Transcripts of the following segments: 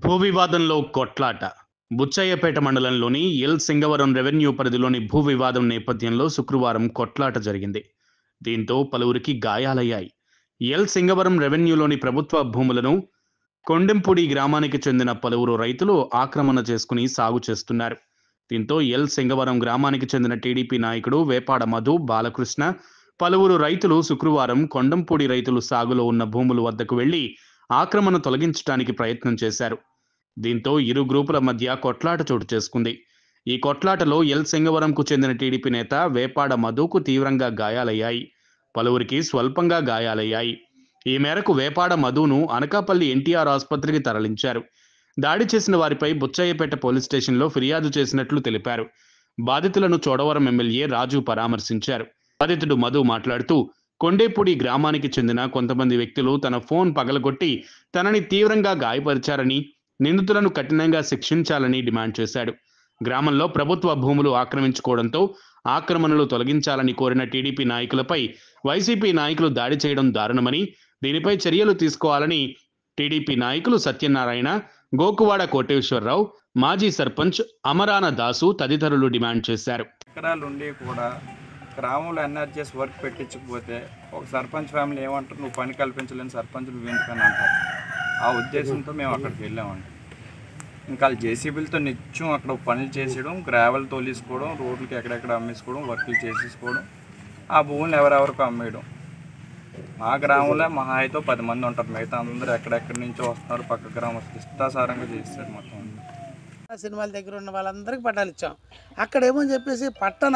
భూ వివాదంలో కొట్లాట. బుచ్చయ్యపేట మండలంలోని ఎల్ సింగవరం రెవెన్యూ పరిధిలోని భూ వివాదం నేపథ్యంలో శుక్రవారం కొట్లాట జరిగింది. దీంతో పలువురికి గాయాలయ్యాయి. ఎల్ సింగవరం రెవెన్యూలోని ప్రభుత్వ భూములను కొండెంపూడి గ్రామానికి చెందిన పలువురు రైతులు ఆక్రమణ చేసుకుని సాగు చేస్తున్నారు. దీంతో ఎల్ సింగవరం గ్రామానికి చెందిన టీడీపీ నాయకుడు వేపాడ మధు బాలకృష్ణ, పలువురు రైతులు శుక్రవారం కొండంపూడి రైతులు సాగులో ఉన్న భూముల వద్దకు వెళ్లి ఆక్రమణ తొలగించడానికి ప్రయత్నం చేశారు. దీంతో ఇరు గ్రూపుల మధ్య కొట్లాట చోటు చేసుకుంది. ఈ కొట్లాటలో ఎల్ సింగవరంకు చెందిన టీడీపీ నేత వేపాడ మధుకు తీవ్రంగా గాయాలయ్యాయి. పలువురికి స్వల్పంగా గాయాలయ్యాయి. ఈ మేరకు వేపాడ మధును అనకాపల్లి ఎన్టీఆర్ ఆసుపత్రికి తరలించారు. దాడి చేసిన వారిపై బుచ్చయ్యపేట పోలీస్ స్టేషన్లో ఫిర్యాదు చేసినట్లు తెలిపారు. బాధితులను చోడవరం ఎమ్మెల్యే రాజు పరామర్శించారు. బాధితుడు మధు మాట్లాడుతూ, కొండేపూడి గ్రామానికి చెందిన కొంతమంది వ్యక్తులు తన ఫోన్ పగలగొట్టి తనని తీవ్రంగా గాయపరిచారని, నిందితులను కఠినంగా శిక్షించాలని డిమాండ్ చేశాడు. గ్రామంలో ప్రభుత్వ భూములు ఆక్రమించుకోవడంతో ఆక్రమణలు తొలగించాలని కోరిన టీడీపీ నాయకులపై వైసీపీ నాయకులు దాడి చేయడం దారుణమని, దీనిపై చర్యలు తీసుకోవాలని టీడీపీ నాయకులు సత్యనారాయణ, గోకువాడ కోటేశ్వరరావు, మాజీ సర్పంచ్ అమరాన దాసు తదితరులు డిమాండ్ చేశారు. ఎకరాలుండి కూడా గ్రామంలో ఎన్ఆర్జీఎస్ వర్క్ పెట్టించకపోతే ఒక సర్పంచ్ ఫ్యామిలీ ఏమంటారు, నువ్వు పని కల్పించలేని సర్పంచ్ నువ్వు ఎందుకని అంటారు. ఆ ఉద్దేశంతో మేము అక్కడికి వెళ్ళామండి. ఇంకా జేసీబీలతో నిత్యం అక్కడ పనులు చేసేయడం, గ్రావెల్ తోలేసుకోవడం, రోడ్లకి ఎక్కడెక్కడ అమ్మేసుకోవడం, వర్కులు చేసేసుకోవడం, ఆ భూములు ఎవరెవరికి అమ్మేయడం. మా గ్రామంలో మహా అయితే 10 మంది ఉంటారు, మిగతా అందరూ ఎక్కడెక్కడి నుంచో వస్తున్నారు. పక్క గ్రామస్తులు ఇష్టాసారంగా చేస్తారు. మొత్తం సినిమాల దగ్గర ఉన్న వాళ్ళందరికీ పట్టాలు ఇచ్చాం. అక్కడ ఏమని చెప్పేసి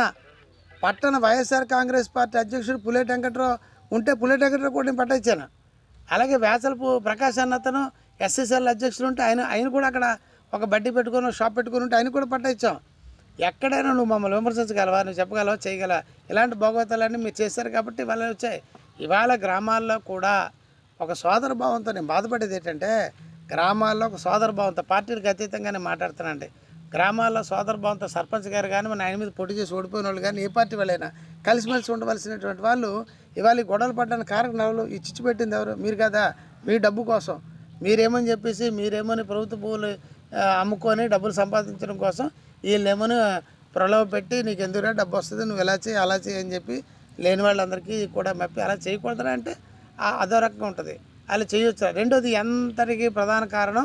పట్టణ వైఎస్ఆర్ కాంగ్రెస్ పార్టీ అధ్యక్షుడు పులేటి వెంకట్రావు ఉంటే పులేటి వెంకట్రావు కూడా నేను పట్టా ఇచ్చాను. అలాగే వేసలపు ప్రకాష్ అన్నతను ఎస్ఎస్ఎల్ అధ్యక్షుడు ఉంటే ఆయన కూడా అక్కడ ఒక బడ్డీ పెట్టుకొని షాప్ పెట్టుకుని ఉంటే ఆయన కూడా పట్టా ఇచ్చాం. ఎక్కడైనా నువ్వు మమ్మల్ని విమర్శించగలవా, నువ్వు చెప్పగలవా, చేయగలవా? ఇలాంటి భోగవతాలన్నీ మీరు చేశారు కాబట్టి ఇవాళ వచ్చాయి. ఇవాళ గ్రామాల్లో కూడా ఒక సోదర భావంతో నేను బాధపడేది ఏంటంటే, గ్రామాల్లో ఒక సోదర భావంతో, పార్టీలకు అతీతంగానే మాట్లాడుతానండి. గ్రామాల్లో సోదర భావంతో సర్పంచ్ గారు కానీ మన ఆయన మీద పోటీ చేసి ఓడిపోయిన వాళ్ళు కానీ ఏ పార్టీ వాళ్ళైనా కలిసిమెలిసి ఉండవలసినటువంటి వాళ్ళు ఇవాళ ఈ గొడవలు పడ్డానికి కారణం ఎవరు? ఈ చిచ్చు పెట్టింది ఎవరు? మీరు కదా. మీ డబ్బు కోసం మీరేమని చెప్పేసి మీరేమని ప్రభుత్వ భూములు అమ్ముకొని డబ్బులు సంపాదించడం కోసం వీళ్ళేమని ప్రలోభ పెట్టి నీకు ఎందుకురా డబ్బు వస్తుంది, నువ్వు ఇలా చేయి అలా చేయి అని చెప్పి లేని వాళ్ళందరికీ కూడా మెప్పి అలా చేయకూడదురా అంటే అదో రకంగా ఉంటుంది. అలా చేయొచ్చు. రెండోది ఎంతటికీ ప్రధాన కారణం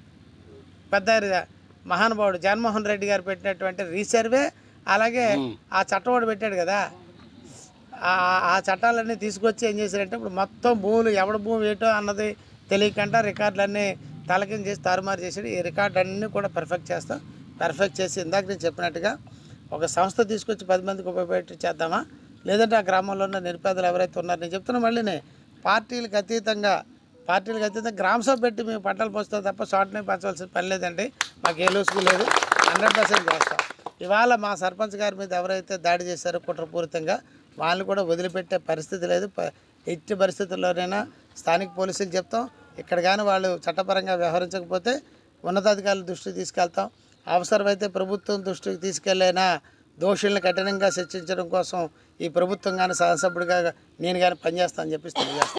పెద్ద మహానుభావుడు జగన్మోహన్ రెడ్డి గారు పెట్టినటువంటి రీసర్వే, అలాగే ఆ చట్టం కూడా పెట్టాడు కదా. ఆ చట్టాలన్నీ తీసుకొచ్చి ఏం చేశారంటే ఇప్పుడు మొత్తం భూములు ఎవడ భూమి ఏటో అన్నది తెలియకుండా రికార్డులన్నీ తలకిం చేసి తారుమారు చేసాడు. ఈ రికార్డు అన్నీ కూడా పర్ఫెక్ట్ చేసి ఇందాక నేను చెప్పినట్టుగా ఒక సంస్థ తీసుకొచ్చి 10 మందికి ఉపయోగపెట్టి చేద్దామా, లేదంటే ఆ గ్రామంలో ఉన్న నిరుపేదలు ఎవరైతే ఉన్నారో నేను చెప్తున్నా మళ్ళీనే పార్టీలకు అతీతంగా గ్రామ సభ పెట్టి మేము పట్టాలు పోస్తాం తప్ప షార్ట్నే పంచవలసిన పని లేదండి. మాకు ఏ లూసుకు లేదు, 100% చేస్తాం. ఇవాళ మా సర్పంచ్ గారి మీద ఎవరైతే దాడి చేశారో కుట్రపూరితంగా వాళ్ళని కూడా వదిలిపెట్టే పరిస్థితి లేదు. ఎట్టి పరిస్థితుల్లోనైనా స్థానిక పోలీసులు చెప్తాం. ఇక్కడ కానీ వాళ్ళు చట్టపరంగా వ్యవహరించకపోతే ఉన్నతాధికారుల దృష్టికి తీసుకెళ్తాం. అవసరమైతే ప్రభుత్వం దృష్టికి తీసుకెళ్ళైనా దోషుల్ని కఠినంగా శిక్షించడం కోసం ఈ ప్రభుత్వం కానీ శాసనసభ్యుడిగా నేను కానీ పనిచేస్తానని చెప్పి తెలియజేస్తాను.